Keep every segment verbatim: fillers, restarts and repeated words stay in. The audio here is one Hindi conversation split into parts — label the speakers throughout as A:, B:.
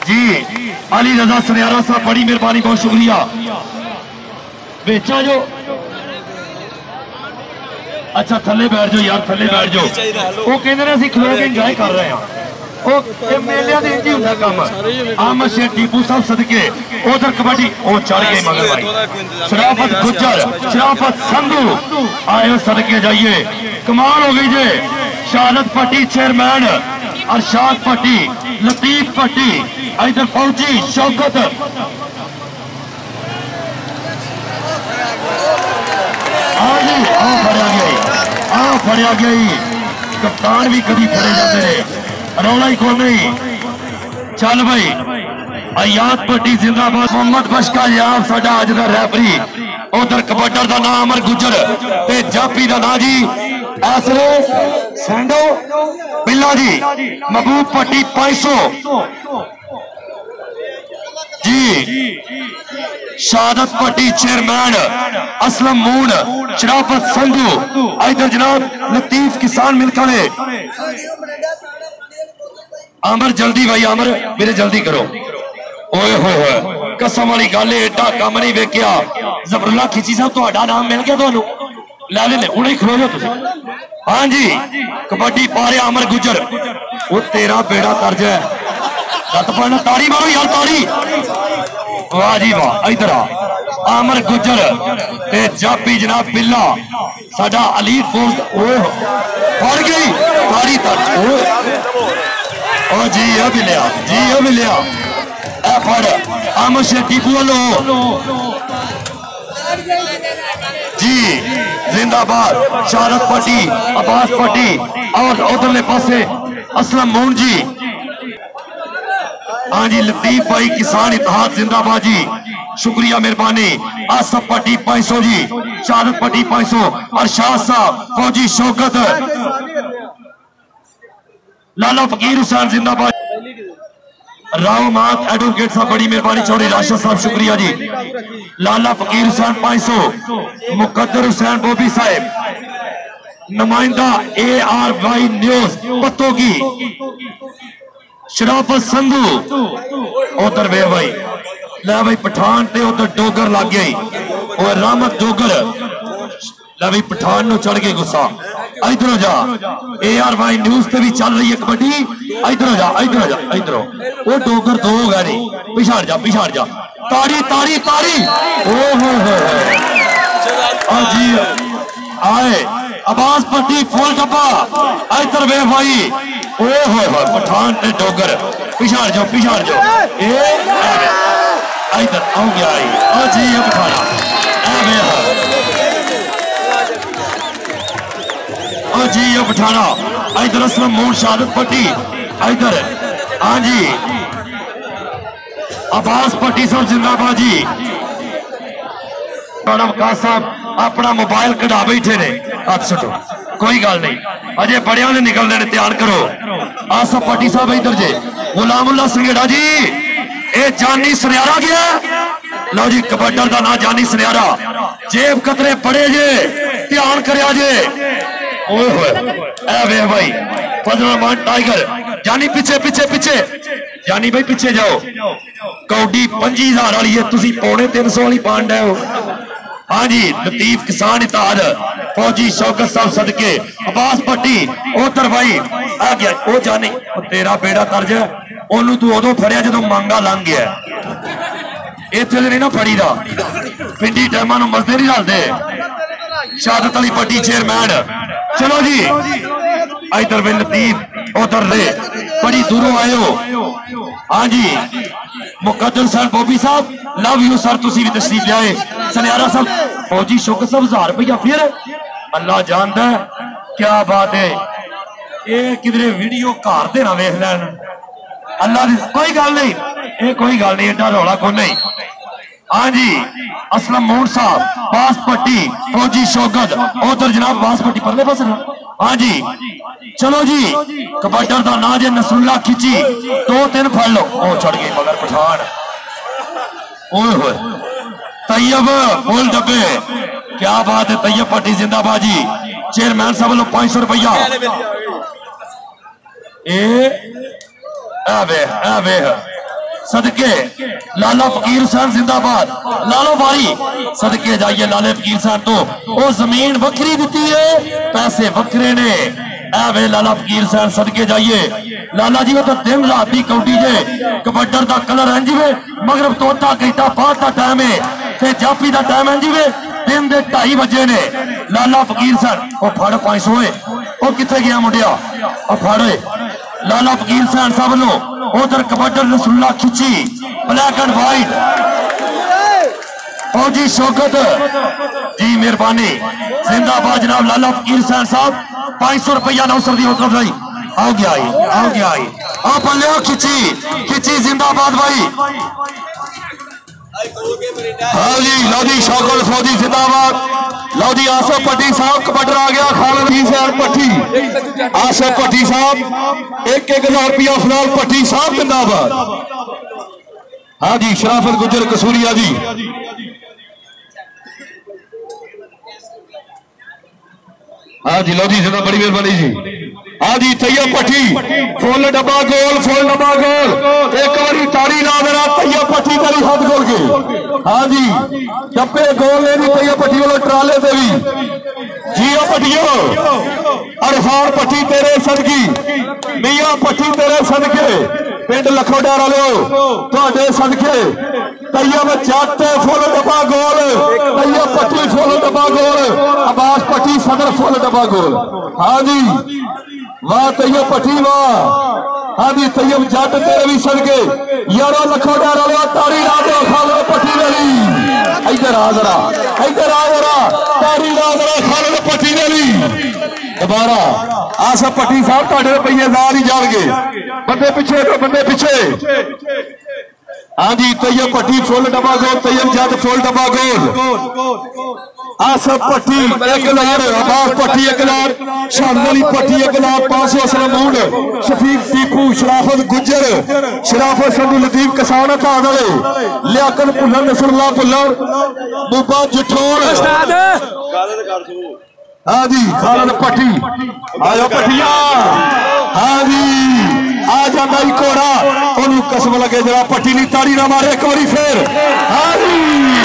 A: जी अली रजा सनियारा साहब बड़ी मेहरबानी, बहुत शुक्रिया। बेचा जो अच्छा थले बैठ जाओ यार, थले बैठ जाओ। वो कहते हैं खलो के इंजॉय कर रहे हैं, मेले इंज होंगे काम। अहमद शेख टीपू साहब सदके उधर कबड्डी वो चढ़ गए मगर भाई। शराफत गुज्जर, शराफत संधू आए सदके जाइए, कमाल हो गई जे। शहादत पट्टी चेयरमैन अरशाद पट्टी, लतीफ पट्टी, इधर फौजी शौकत, हाँ जी आ फड़िया गया, आ फड़िया गया। कप्तान भी कभी फड़े जाते रहे, रौला ही कौन नहीं। चल भाई अयाद पट्टी जिंदाबाद। मोहम्मद बशका याब साडा अज दा रैफरी। उधर कबड्डर का नाम अमर गुज्जर ते जापी का नाम जी आसरे सैंडो बिल्ला जी। महबूब पट्टी पांच सौ जी। शहादत पट्टी चेयरमैन असलम मून, शराफत संधू, इधर जनाब लतीफ किसान मिलकर। अमर जल्दी भाई, अमर मेरे जल्दी करो। ओए होए होए कसम वाली गल एडा कम नहीं वेख्या। जफरुल्ला खिची साहब तुहाडा नाम मिल गया तुहानू, लै ले हुणे ही खलो जाओ तुसीं। हाँ जी कबड्डी पा रहा अमर गुज्जर, वो तेरा बेड़ा तर्ज है। दत पड़ना, ताड़ी मारो यार ताड़ी, वाह जी वाह। इधर आ अमर गुज्जर ते जापी जनाब बिल्ला साडा अली फोर्स। ओए फड़ गई ताड़ी तक। ओ जी ये भी लिया, जी ये भी लिया। ए फड़ अमर शेख टीपू वालो जी जिंदाबाद। शहादत पट्टी अब्बास पट्टी और उधरले पासे असलम मून जी। हाँ जी लतीफ भाई किसान इत्तेहाद जिंदाबाद जी, शुक्रिया मेहरबानी। आसफ पट्टी पांच सौ जी, शहादत पट्टी पांच सौ, अरशाद साहब, फौजी शौकत, लाला फकीर हुसैन जिंदाबाद। राव मात एडवोकेट साहब बड़ी मेहरबानी। चौधरी राशिद साहब शुक्रिया जी। लाला फकीर हुसैन पांच सौ, मुकद्दर हुसैन बोबी साहब, नुमाइंदा ए आर वाई न्यूज पत्तों की, शराफत संधू। उधर वे भाई लै भाई पठान ते उधर डोगर लग गई और रामत डोगर। लै भाई पठान नु चढ़ गए गुस्सा। इधर जा ए आर वाई न्यूज पे भी चल रही है कबड्डी। इधर जा इधर जा इधर वो डोगर दो हो गए नहीं, पिछाड़ जा पिछाड़ जा। तारी तारी तारी ओ हो हो जी आए अब्बास पट्टी फुल डब्बा। इधर वे भाई ओ हो हो पठान ते डोगर, पिछाड़ जाओ पिछाड़ जाओ। ए इधर आओ गया जी ये पठाना जी ये पठाना। इधर असलम मून शहादत पट्टी, इधर हाँ जी अब्बास पट्टी साहब जिंदाबाद जी। वकास साहब अपना मोबाइल कढ़ा बैठे ने, हाथ छुटो कोई गल नहीं, अजे बड़िया ने निकलने ने, ध्यान करो। आसफ पट्टी साहब इधर जे। गुलामुल्ला संगेड़ा जी ए जानी सनियारा गया। लो जी कबड्डर का ना जानी सनियारा, जेब कतरे पड़े जे, ध्यान करया जे। ओए होए ए वे भाई फजल रहमान टाइगर। जानी पीछे पीछे पीछे, जानी भाई पीछे जाओ। कौडी पंजी हजार वाली है, तुसी पौने तीन सौ वाली पांड है। हाँ जी लतीफ किसान इत्तेहाद, फौजी शौकत साहब सदके, अब्बास पट्टी। उधर भाई आ गया ओ जानी, तेरा बेड़ा तर्ज है। ओनू तू उदों फड़िया जो मांगा लंघ गया, इत्थे नहीं ना फड़ी दा। पिंडी टाइमां नूं मसदे नहीं रलदे। शहादत अली पट्टी चेयरमैन। चलो जी इधर वे लतीफ, उधर रे बड़ी दूरों आए हो। हाँ जी मुकद्दर साहब बोबी साहब लव यू सर, तुसी भी तशरीफ लियाए। सनियारा साहब फौजी शौकत साहब हजार रुपया फिर अल्लाह जानता है क्या बात है। ये किधरे वीडियो घर दे ना वेख लैन अल्लाह दी, कोई गल नहीं ये कोई गल नहीं, एडा रौला को नहीं। हाँ जी असलम मून साहब, बास पट्टी, फौजी शौकत। उधर जनाब बास पट्टी परले पास। हाँ जी चलो जी कबड्डर का ना जे नसरुल्ला खिची, दो तीन फड़ लो। ओ चढ़ गई मगर पठान। ओए होए तैयब फुल डब्बे, क्या बात है। तैयब पट्टी जिंदाबाद जी। चेयरमैन साहब लो पांच सौ रुपया। ए वे वे सदके लाला फकीर हुसैन जिंदाबाद। लालो भाई सदके जाइए लाले फकीर हुसैन तो वो जमीन वक्री दी है, पैसे वक्रे ने। ए वे लाला फकीर हुसैन सदके जाइए। लाला जी वो तो दिन रात की कौडी जे कबड्डर का कलर है जी वे, मगरब तोता घंटा बाद का टाइम है, फिर जाफी का टाइम है जी वे, दिन दे ढाई बजे ने। लाला फकीर हुसैन वो फड़ पांच सौ वो कितने गया मुंडिया और फड़े लाला फकीर हुसैन साहब नो उधर कबड्डर रसुल्ला खिंची ब्लैक एंड व्हाइट। फौजी शौकत जी मेहरबानी जिंदाबाद जनाब लाला फकीर हुसैन साहब। पांच सौ रुपया नौ सौ की होकर भाई आओ गया आई आओ गया आई आओ पल्ले खिंची खिंची जिंदाबाद भाई। हाँ जी लोधी शौकत फौजी जिंदाबाद। लोधी आसफ पट्टी साहब कबड्डर आ गया खालिद हुसैन पट्टी आसफ पट्टी साहब एक एक हजार रुपया फिलहाल पट्टी साहब जिंदाबाद। हाँ जी शराफत गुजर कसूरिया जी। हाँ जी लोधी जिंदा बड़ी मेहरबानी जी। हाँ जी तैयब पट्टी फुल डब्बा गोल फुल डब्बा गोल एक बारी ताड़ी ला देना तैयब पट्टी तेरी हाथ गोल के। हाँ जी डब्बे गोल ने भी तैयब पट्टी वालों ट्राले से भी जियो पट्टियो अरफान पट्टी तेरे सदकी मियां पट्टी तेरे सदके पिंड लखोडार वालो ਤੁਹਾਡੇ सदके तैयब जट फुल डब्बा गोल तैयब पट्टी फुल डब्बा गोल अब्बास पट्टी सदर फुल डब्बा गोल। हाँ जी वाह तैयब पट्टी वाह। हाँ जी तैयब जट तेरे भी सदके यारो लखोडार वाले ताड़ी ला दो खालिद पट्टी वाली इधर आ जरा इधर आ जरा ताड़ी ला जरा खालिद पट्टी वाली दोबारा आसफ पट्टी साहब ਤੁਹਾਡੇ ਰੁਪਈਏ ਜ਼ਾਰ ਹੀ ਜਾਣਗੇ बंदे पिछे तो बंदे पिछे। हाँ जी तैयब पट्टी फुल डब्बा गोल तैयब जट फुल डब्बा गोल आसफ पट्टी एक लार अब्बास पट्टी एक लार शाहली पट्टी एक लार पांच सौ सलामूड शफीक टीपू शराफत गुजर शराफत संधू लतीफ कसानत आदले लियाकत भुल्लर नसरुल्लाह भुल्लर मुबा जठोर। हाँ जी खालिद पट्टी आया पट्टिया। हाँ जी आ जाता ही घोड़ा ओनू कसम लगे जरा पट्टी नहीं ताड़ी ना मारे एक बारी फिर। हाँ जी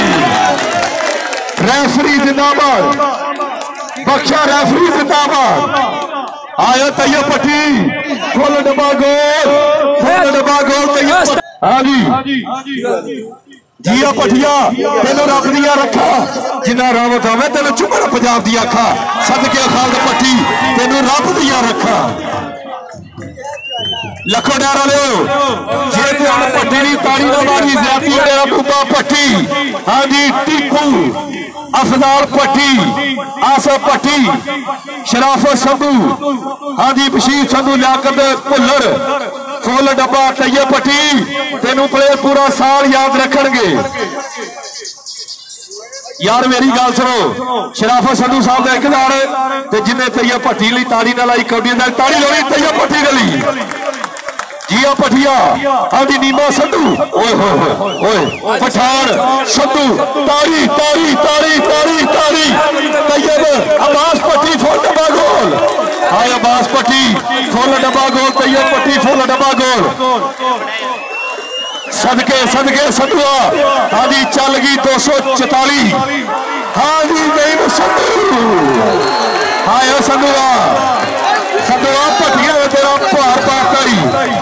A: रेफरी जिंदाबाद बख्शा रेफरी जिंदाबाद। आया तैयब पट्टी फुल डब्बा गोल फुल डब्बा गोल तैयब। हाँ जी जिया पटिया तेन रब दिया रखा जिन्ना रावत आवे तेन चुमन पंजाब दी आखा सदके खालिद पट्टी तेन रब दिया रखा। लखोडार वाले जे पट्टी नी ताड़ी ना मारी ज्यादा मेरा बूबा पट्टी। हाँ जी टीपू अफजाल पट्टी आसफ पट्टी शराफत संधू। हाँ जी बशीर संधू लियाकत भुल्लर फुल डब्बा तैयब पट्टी तेनू प्लेयर पूरा साल याद रखणगे। यार मेरी गल सुनो शराफत संधू साहब का एक हजार जिन्हें तैयब पट्टी ली ताड़ी ना लाई कौडी ताड़ी लाई तैयब पट्टी ने ली जिया पटिया। हाँ जी नीमा संधू ओए होए ओए पठान संधू ताड़ी ताड़ी ताड़ी ताड़ी ताड़ी तैयब अब्बास पट्टी फुल डब्बा गोल। हाँ अब्बास पट्टी फुल डब्बा गोल तैयब पट्टी फुल डब्बा गोल सदके सदके संधुआ। हाँ जी चल गई दो सौ चौताली। हाँ जी नहीं संधू हाँ संधुआ संधुआ पट्टिया तेरा भार पाताई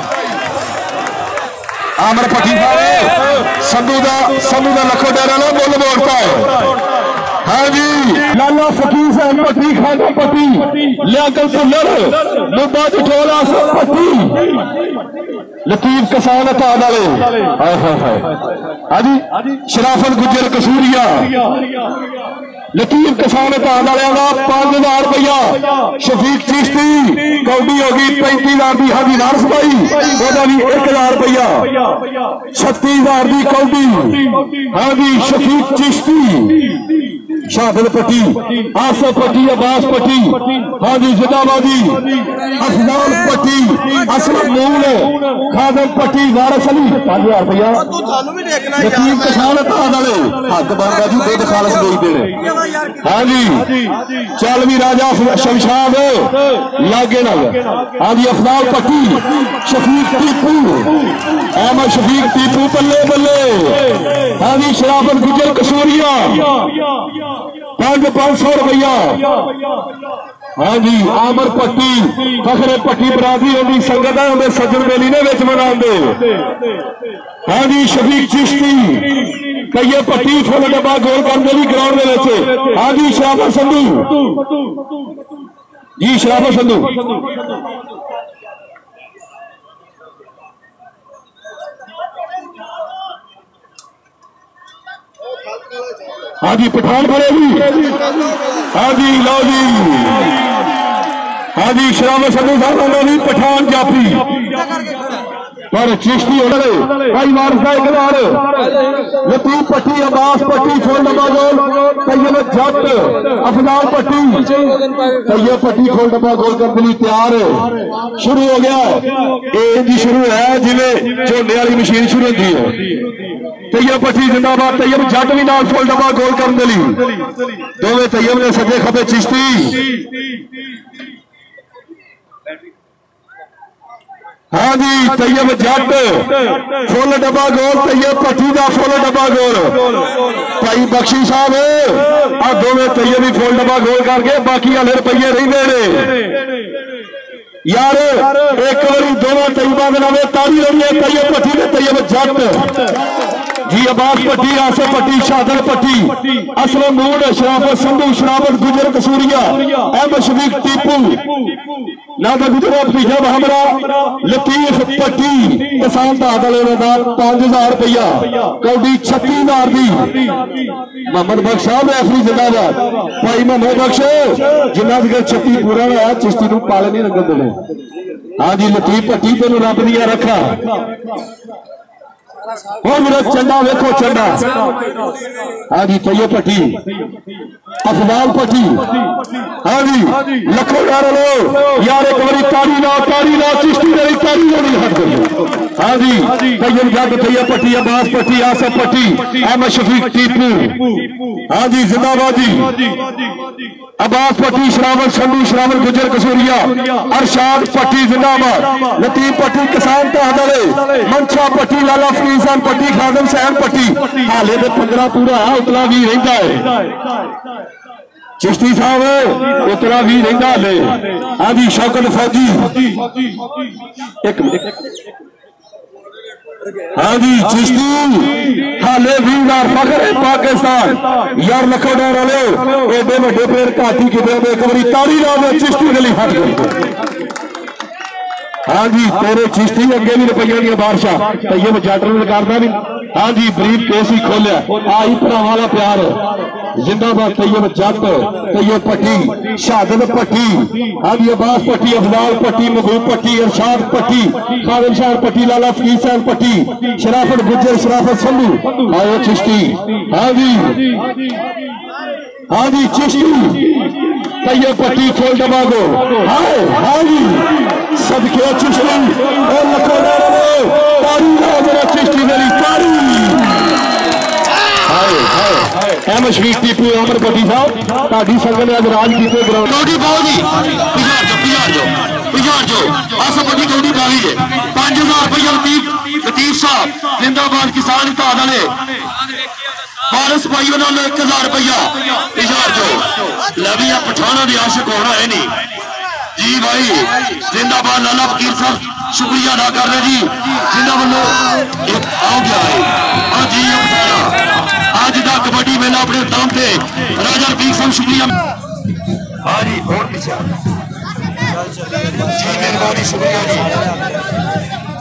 A: आमर पट्टी संधू का संधू का लखोडार वाला मुल बोलता है। हाँ जी लाला फकीर हुसैन पट्टी खाना पट्टी लियाकत भुल्लर मुबा जठोर आसफ पट्टी लतीफ कसानत आदले। हाँ जी शराफत गुजर कसूरिया लतीफ कसानत आदले का पांच हजार रुपया शफीक चिश्ती कौडी होगी पैंती हजार की। हाँ जी नारस भाई वह भी एक हजार रुपया छत्तीस हजार की कौडी। हाँ जी शफीक चिश्ती
B: शहादत पट्टी, आसफ पट्टी, अब्बास पट्टी, हाँ जी जिंदाबादी, अफजाल पट्टी, असलम मूल, खादम पट्टी, वारिस अली पांच हजार रुपया यकीन किसान वाले हक बनता जी दुध खालस बेचते हैं। हाँ जी चल भी राजा शमशाद लागे नाल। हाँ जी अफजाल पट्टी, शफीक टीपू, अहमद शफीक टीपू बल्ले बल्ले। हाँ जी शराफत गुजर कसूरिया पांच पांच सौ रुपया। हाँ जी आमर पट्टी, फखरे पट्टी बरादरी होगी संगत होंगे सज्जन बेली ने विच मनाते। हाँ जी शफीक चिश्ती कई पट्टी फुल डब्बा गोल करने की ग्राउंड में। हाँ जी शराफत संधू जी शराफत संधू। हाँ जी पठान फड़ेगी। हाँ जी लो जी। हाँ जी शराब संधू साहब भी पठान जाफी पर चिश्ती होने भाई वारिस का इकरार लतीफ पट्टी, अब्बास पट्टी, फुल डब्बा गोल, तैयब जट, अफजाल पट्टी, तैयब पट्टी फुल डब्बा गोल करने लिए तैयार शुरू हो गया। जी शुरू है जिवें झोने वाली मशीन शुरू होती है। तैयब पट्टी जिंदाबाद, तैयब जट भी नाल फुल डब्बा गोल करने लिए दोवें तैयब ने सजे खबे चिश्ती। हाँ जी तैयब जट फुल डब्बा गोल, तैयब पट्टी का फुल डब्बा गोल। भाई बख्शी साहब आ दोवें तैयब ही फुल डब्बा गोल करके बाकी वाले रुपये रहिंदे ने यार। एक बारी दोवें तैयबा के नाम तारी लड़ी है, तैयब पट्टी ने तैयब जट जी, अब्बास पट्टी, आसफ पट्टी, शहादत पट्टी, असलम मूड, शराफत संधू, शराफत गुजर कसूरिया, अहमद शफीक टीपू, नादा गुजरा भतीजा हमरा, लतीफ पट्टी किसान पांच हजार रुपया कौडी छत्ती हजार दी। मोहम्मद बख्श साहब रेफरी जिंदाबाद। भाई मोहम्मद बख्श जिन्ना तक छत्ती पूरा होया चिश्ती नूं पाले नहीं लगन देने। हाँ जी लतीफ पट्टी तेन रब दिया रखा। और मेरा चंडा वेखो चंडा। हाँ जी तैयब पट्टी, अफजाल पट्टी। हाँ जी लखो यार लो यार एक बारी तारी ला तारी ला चिश्ती मेरी तारी होनी हट गई। हाँ जी तैयब जट, तैयब पट्टी, अब्बास पट्टी, आसफ पट्टी, अहमद शफीक टीपू। हाँ जी जिंदाबादी, अब्बास पट्टी, शरावत संधू, शरावत गुजर कसूरिया, अरशाद पट्टी जिंदाबाद, लतीफ पट्टी किसान तहदले, मंशा पट्टी, लाला फकीसान पट्टी, खादम सैन पट्टी। हाले तो पंद्रह पूरा है उतना भी रहता है चिश्ती साहब उतना भी रहता है। हाँ जी शौकत फौजी एक हाँ जी चिश्ती हाले भी यार फखर है पाकिस्तान यार लखो डर वाले एडे वे पेड़ घाटी कि एक बारी तारी ला दे चिश्ती गली हट गई। हाँ जी तेरे चिश्ती अगे भी रुपये दी बारिशा तैयब जट ने करता भी। हाँ जी ब्रीफ केस ही खोलिया आई भरा वाला प्यार जिंदाबाद। तैयब जट, तैयब पट्टी, शहादत पट्टी, हाँ जी अब्बास पट्टी, अफजाल पट्टी, महबूब पट्टी, अरशाद पट्टी, खादिम शाह पट्टी, लाला फकीर साहब पट्टी, शराफत गुजर, शराफत संधू। आयो चिश्ती। हाँ जी हाँ जी चिश्ती तैयब पट्टी फुल डब्बा गो। हाय हाँ जी सदके चिश्ती और लखो तारी ला जरा चिश्ती मेरी तारी। अहमद शफीक टीपू, अमर पट्टी साहब ताड़ी संगत ने अज राज किए ग्राउंड कौडी पाओ जी पिछाड़ जो पिछाड़ जो पिछाड़ जो आसफ पट्टी कौडी पावी जे पांच हजार रुपया लतीफ लतीफ साहब जिंदाबाद किसान तादले वारिस भाई वालों एक हजार रुपया पिछाड़ जो लविया पठाना के आशिक होना है नहीं जी भाई जिंदाबाद। लाला फकीर साहब शुक्रिया अदा कर रहे जी जिन्होंने वालों आओ गया है। हाँ जी आज का कबड्डी मेला अपने दाम पे राजा रफीक साहब शुक्रिया। हाँ जी और पीछे जी मेहरबानी शुक्रिया जी।